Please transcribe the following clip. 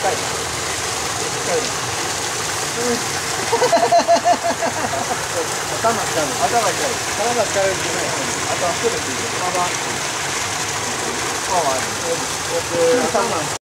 い。近い。頭使う。頭使う。体使うじゃない。頭ストレス。パワーある。頭。